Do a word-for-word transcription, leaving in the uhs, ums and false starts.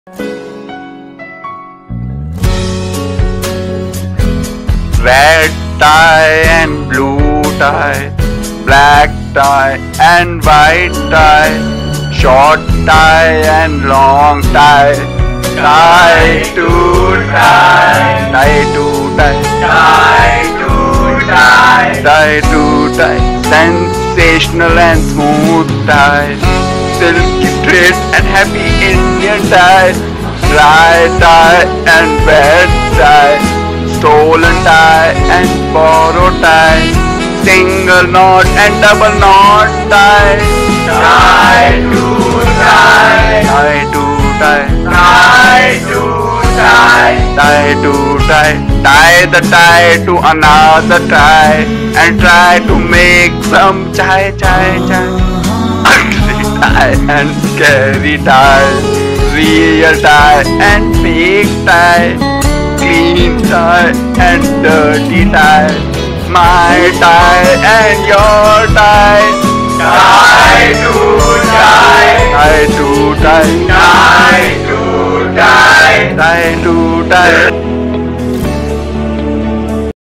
Red tie and blue tie, black tie and white tie, short tie and long tie, tie to tie, tie to tie, tie to tie, tie to tie, sensational and smooth tie, silky straight and happy Indian tie, dry tie and wet tie, stolen tie and borrowed tie, single knot and double knot tie, tie to tie, tie to tie, tie to tie, tie to tie, tie the tie to another tie, and try to make some chai chai chai. Ugly tie and scary tie, real tie and fake tie, clean tie and dirty tie, my tie and your tie, tie to tie, tie to tie, tie to tie, tie to tie.